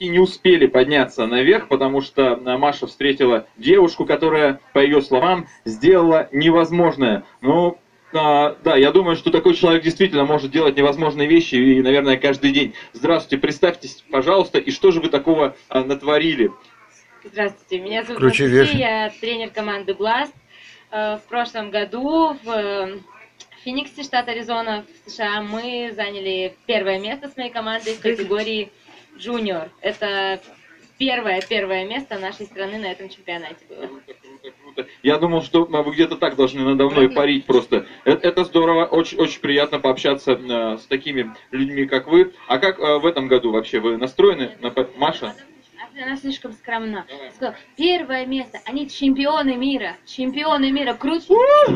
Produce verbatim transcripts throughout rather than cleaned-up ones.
и не успели подняться наверх, потому что Маша встретила девушку, которая, по ее словам, сделала невозможное. Ну, а, да, я думаю, что такой человек действительно может делать невозможные вещи, и, наверное, каждый день. Здравствуйте, представьтесь, пожалуйста, и что же вы такого а, натворили? Здравствуйте, меня зовут Включи Анастасия, верхний. я тренер команды Blast. В прошлом году в Фениксе, штат Аризона, в США, мы заняли первое место с моей командой в категории Junior. Это первое первое место нашей страны на этом чемпионате было. Круто, круто, круто. Я думал, что вы где-то так должны надо мной парить просто. Это, это здорово, очень, очень приятно пообщаться э, с такими людьми, как вы. А как э, в этом году вообще вы настроены? На... Маша? Она слишком скромна. Сказала, первое место, они чемпионы мира, чемпионы мира, круто.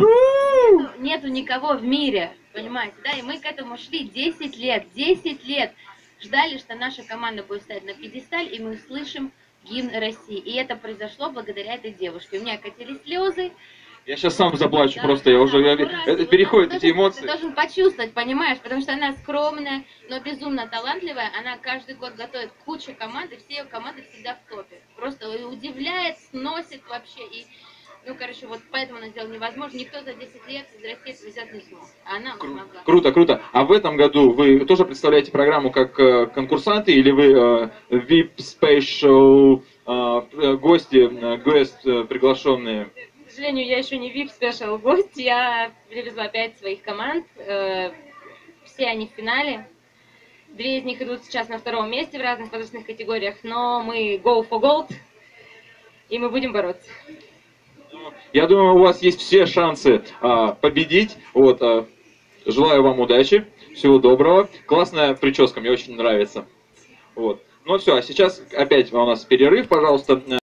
Нету никого в мире, понимаете, да, и мы к этому шли десять лет, десять лет. Ждали, что наша команда будет стоять на пьедестале, и мы услышим гимн России. И это произошло благодаря этой девушке. У меня катились слезы. Я сейчас сам заплачу, да, просто, да, я уже... Да, я, это переходит эти эмоции. Ты должен почувствовать, понимаешь, потому что она скромная, но безумно талантливая. Она каждый год готовит кучу команд, и все ее команды всегда в топе. Просто удивляет, сносит вообще. И, ну, короче, вот поэтому она сделала невозможно. Никто за десять лет из России это взять не смог. А она Кру смогла. Круто, круто. А в этом году вы тоже представляете программу как э, конкурсанты, или вы э, ви ай пи Special э, гости, э, гость э, приглашенные? К сожалению, я еще не ви ай пи Special гость, я привезла пять своих команд, э, все они в финале, две из них идут сейчас на втором месте в разных возрастных категориях, но мы go for gold, и мы будем бороться. Я думаю, у вас есть все шансы э, победить, вот, э, желаю вам удачи, всего доброго, классная прическа, мне очень нравится, вот. Ну все, а сейчас опять у нас перерыв, пожалуйста.